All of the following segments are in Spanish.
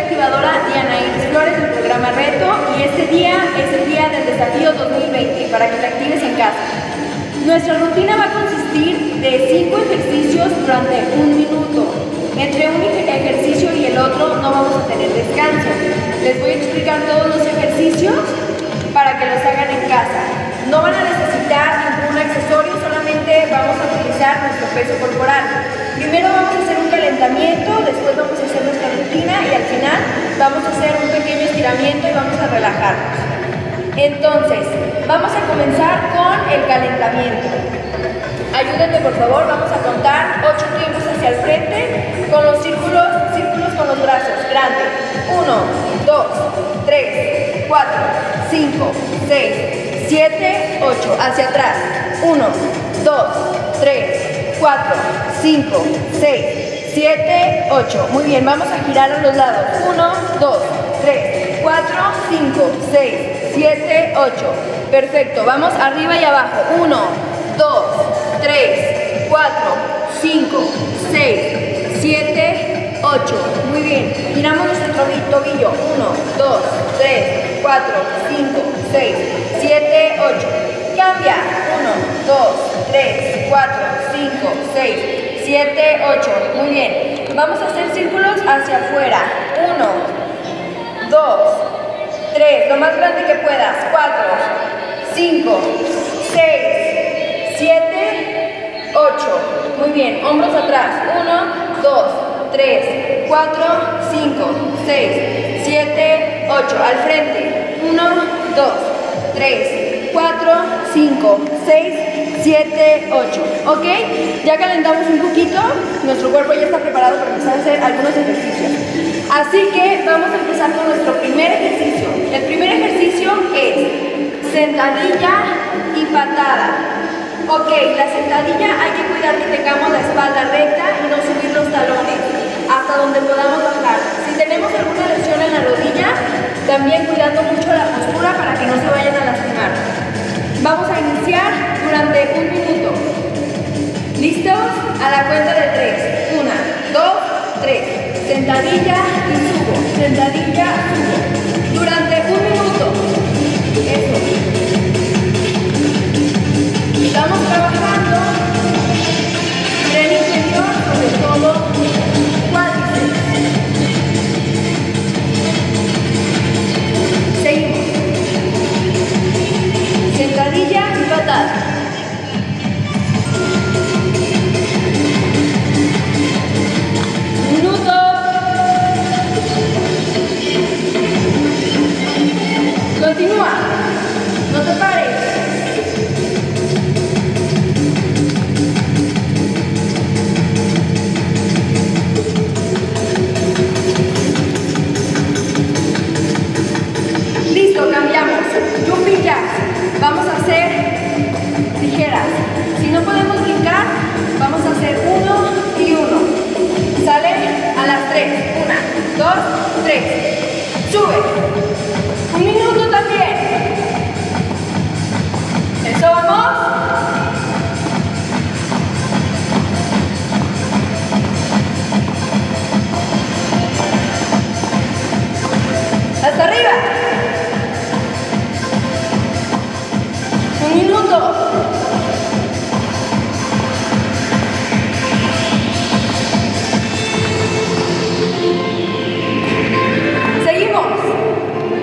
activadora Diana Iris Flores del programa Reto y este día es el día del desafío 2020 para que te actives en casa. Nuestra rutina va a consistir de 5 ejercicios durante 1 minuto. Entre un ejercicio y el otro no vamos a tener descanso. Les voy a explicar todos los ejercicios para que los hagan en casa. No van a necesitar ningún accesorio, solamente vamos a utilizar nuestro peso corporal. Primero vamos a hacer un calentamiento, después vamos a hacer nuestra rutina y al final vamos a hacer un pequeño estiramiento y vamos a relajarnos. Entonces, vamos a comenzar con el calentamiento. Ayúdenme por favor, vamos a contar 8 tiempos hacia el frente con los círculos con los brazos. Grande. 1, 2, 3, 4, 5, 6, 7, 8. Hacia atrás. 1, 2, 3, 4, 5, 6, 7, 8. Muy bien, vamos a girar a los lados. 1, 2, 3, 4, 5, 6, 7, 8. Perfecto, vamos arriba y abajo. 1, 2, 3, 4, 5, 6, 7, 8. Muy bien, giramos nuestro tobillo. 1, 2, 3, 4, 5, 6, 7, 8. Cambia. 1, 2, 3, 4, 5, 6, 7, 8. Muy bien. Vamos a hacer círculos hacia afuera. 1, 2, 3. Lo más grande que puedas. 4, 5, 6, 7, 8. Muy bien. Hombros atrás. 1, 2, 3, 4, 5, 6, 7, 8. Al frente. 1, 2, 3, 4, 5, 6, 7, 8. ¿Ok? Ya calentamos un poquito. Nuestro cuerpo ya está preparado para empezar a hacer algunos ejercicios. Así que vamos a empezar con nuestro primer ejercicio. El primer ejercicio es sentadilla y patada. Ok, la sentadilla hay que cuidar que tengamos la espalda recta y no subir los talones hasta donde podamos bajar. Si tenemos alguna lesión en la rodilla, también cuidando mucho la postura para que no se vayan a lastimar. Vamos a iniciar durante 1 minuto. ¿Listos? A la cuenta de 3. 1, 2, 3. Sentadilla y subo. Sentadilla, subo. Durante 1 minuto. Eso. Estamos trabajando tren inferior, sobre todo cuádriceps. Seguimos. Sentadilla y patada. Minuto. Continúa. No te pares. Listo, cambiamos. Jumping jacks. Vamos a hacer tijeras. Si no podemos brincar, vamos a hacer 1 y 1. ¿Sale? A las 3. 1, 2, 3. Sube. 1 minuto también. Eso, vamos. Hasta arriba. 1 minuto. Seguimos.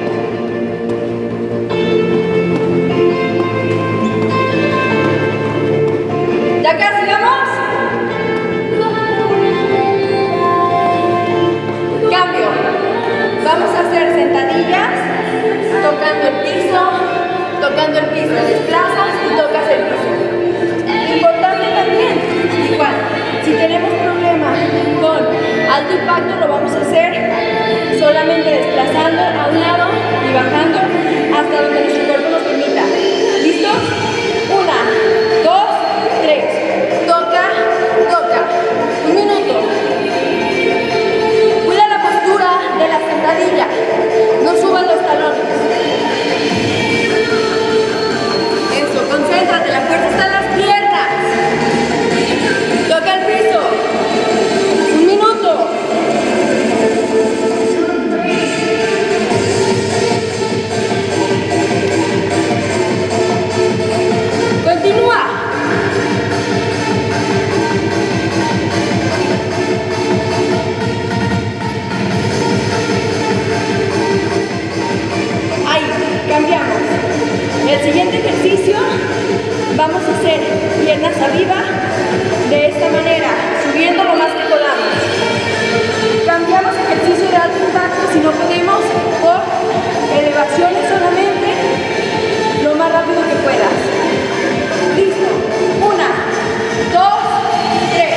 Vamos a hacer piernas arriba de esta manera, subiendo lo más que podamos. Cambiamos ejercicio de alto impacto si no podemos por elevaciones solamente, lo más rápido que puedas. Listo. 1, 2, 3.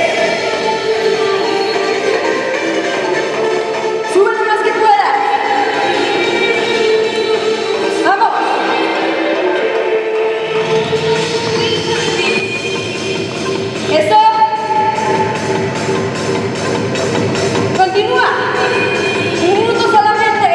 Sube lo más que puedas. ¡Vamos! ¡Eso! ¡Continúa! 1 minuto solamente.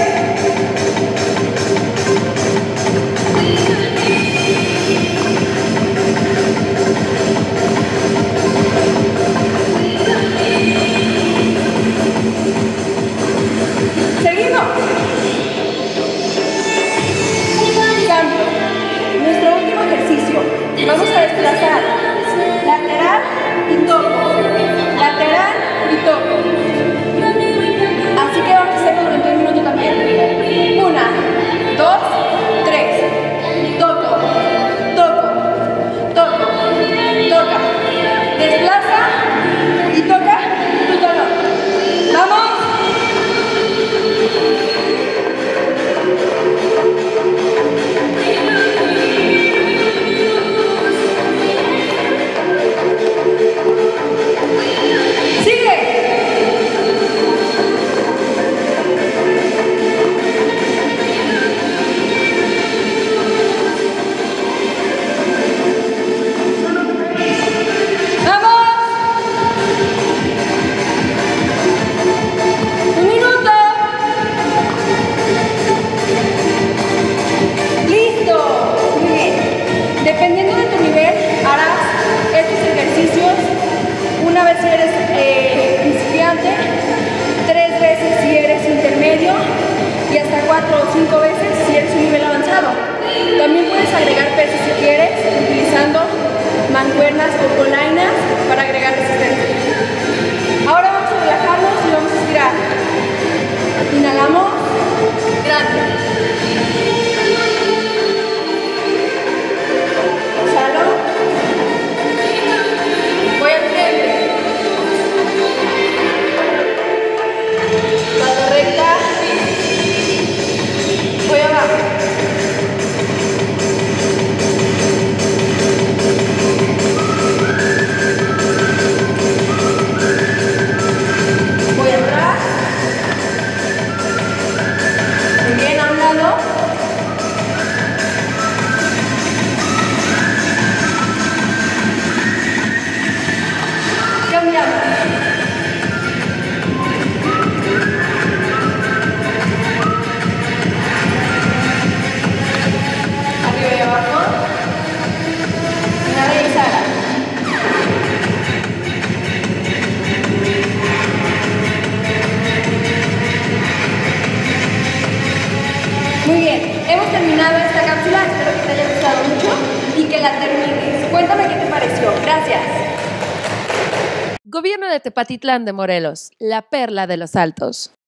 Seguimos. Cambio. Nuestro último ejercicio. Vamos a desplazar lateral y toco. Lateral y toco. Así que vamos a hacerlo durante 1 minuto también. 1, 2, 3. Toco, toco, toco, toca. Desplaza y toca tu talón. ¡Vamos! Dependiendo de tu nivel, harás estos ejercicios una vez si eres principiante, 3 veces si eres intermedio y hasta 4 o 5 veces si eres un nivel avanzado. También puedes agregar pesos si quieres, utilizando mancuernas o polainas para agregar resistencia. Ahora vamos a relajarnos y vamos a estirar. Inhalamos, grande. Voy al frente. Espalda recta. Voy abajo. Voy atrás. Muy bien, a un lado. Arriba y abajo. Inhala y exhala. Muy bien, hemos terminado esta cápsula, espero que te haya gustado mucho y que la termines. Cuéntame qué te pareció. Gracias. Gobierno de Tepatitlán de Morelos, la perla de los Altos.